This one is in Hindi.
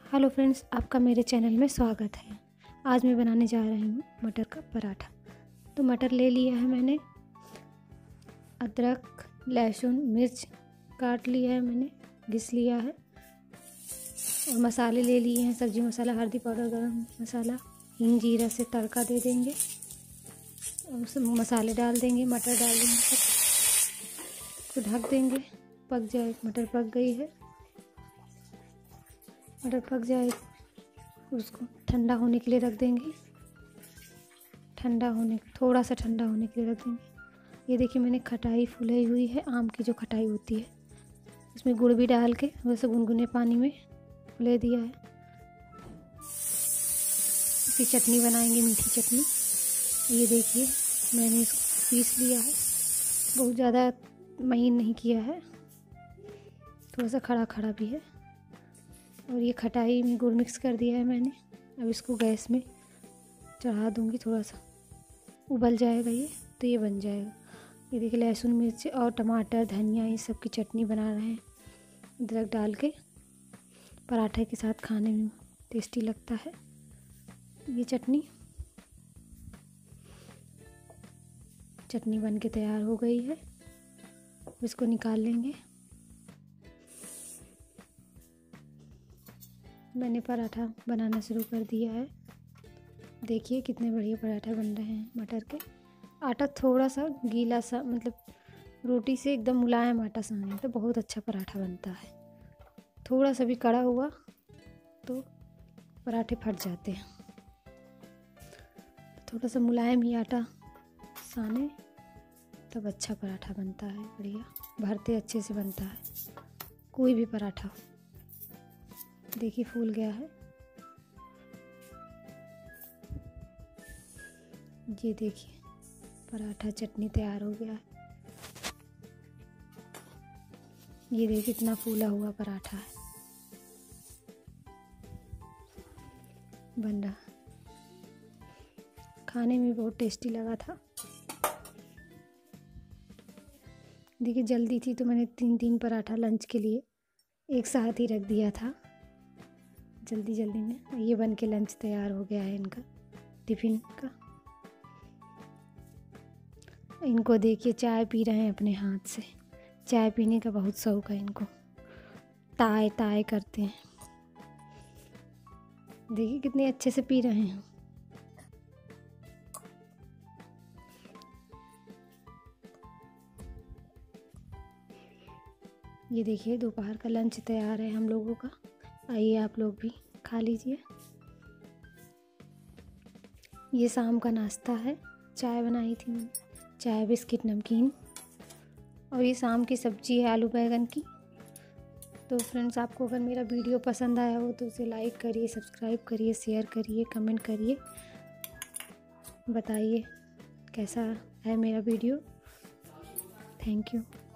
हेलो फ्रेंड्स, आपका मेरे चैनल में स्वागत है। आज मैं बनाने जा रही हूँ मटर का पराठा। तो मटर ले लिया है मैंने, अदरक, लहसुन, मिर्च काट लिया है मैंने, घिस लिया है और मसाले ले लिए हैं। सब्जी मसाला, हल्दी पाउडर, गरम मसाला, हींग, जीरा से तड़का दे देंगे और उसमें मसाले डाल देंगे, मटर डाल देंगे, सब को ढक देंगे, पक जाए। मटर पक गई है, मटर पक जाए उसको ठंडा होने के लिए रख देंगे। थोड़ा सा ठंडा होने के लिए रख देंगे। ये देखिए, मैंने खटाई फुलाई हुई है, आम की जो खटाई होती है, उसमें गुड़ भी डाल के वैसे गुनगुने पानी में फुले दिया है। इसकी चटनी बनाएंगे, मीठी चटनी। ये देखिए, मैंने इसको पीस लिया है, बहुत ज़्यादा महीन नहीं किया है, थोड़ा सा खड़ा खड़ा भी है। और ये खटाई में गुड़ मिक्स कर दिया है मैंने। अब इसको गैस में चढ़ा दूँगी, थोड़ा सा उबल जाएगा ये, तो ये बन जाएगा। ये देखिए, लहसुन, मिर्च और टमाटर, धनिया, ये सब की चटनी बना रहे हैं, अदरक डाल के। पराठे के साथ खाने में टेस्टी लगता है ये चटनी बन के तैयार हो गई है। इसको निकाल लेंगे। मैंने पराठा बनाना शुरू कर दिया है। देखिए कितने बढ़िया पराठा बन रहे हैं मटर के। आटा थोड़ा सा गीला सा, मतलब रोटी से एकदम मुलायम आटा साने तो बहुत अच्छा पराठा बनता है। थोड़ा सा भी कड़ा हुआ तो पराठे फट जाते हैं। थोड़ा सा मुलायम ही आटा साने तब अच्छा पराठा बनता है, बढ़िया भरते अच्छे से बनता है कोई भी पराठा। देखिए फूल गया है। ये देखिए, पराठा चटनी तैयार हो गया है। ये देखिए कितना फूला हुआ पराठा है बन रहा। खाने में बहुत टेस्टी लगा था। देखिए जल्दी थी तो मैंने 3 पराठा लंच के लिए एक साथ ही रख दिया था, जल्दी में। ये बन के लंच तैयार हो गया है इनका, टिफ़िन का। इनको देखिए चाय पी रहे हैं अपने हाथ से। चाय पीने का बहुत शौक है इनको, ताय ताय करते हैं। देखिए कितने अच्छे से पी रहे हैं। ये देखिए दोपहर का लंच तैयार है हम लोगों का। आइए आप लोग भी खा लीजिए। ये शाम का नाश्ता है, चाय बनाई थी मैंने, चाय, बिस्किट, नमकीन। और ये शाम की सब्जी है आलू बैंगन की। तो फ्रेंड्स, आपको अगर मेरा वीडियो पसंद आया हो तो उसे लाइक करिए, सब्सक्राइब करिए, शेयर करिए, कमेंट करिए, बताइए कैसा है मेरा वीडियो। Thank you.